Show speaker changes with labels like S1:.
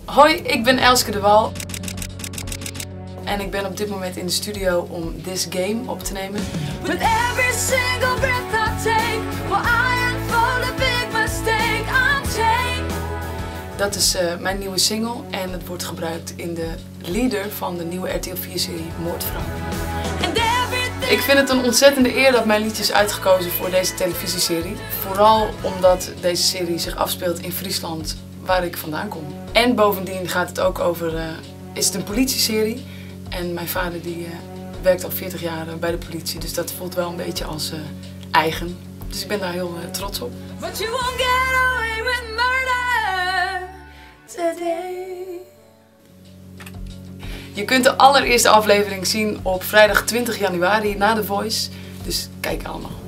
S1: Hoi, ik ben Elske de Wal. En ik ben op dit moment in de studio om This Game op te nemen.
S2: With every single breath I take, well I unfold a big mistake, I'm chained.
S1: Dat is mijn nieuwe single en het wordt gebruikt in de leader van de nieuwe RTL 4-serie Moordvrouw. Ik vind het een ontzettende eer dat mijn liedje is uitgekozen voor deze televisieserie. Vooral omdat deze serie zich afspeelt in Friesland, waar ik vandaan kom. En bovendien gaat het ook over, is het een politieserie. En mijn vader die werkt al 40 jaar bij de politie, dus dat voelt wel een beetje als eigen. Dus ik ben daar heel trots op.
S2: But you won't get away with murder today.
S1: Je kunt de allereerste aflevering zien op vrijdag 20 januari na The Voice. Dus kijk allemaal.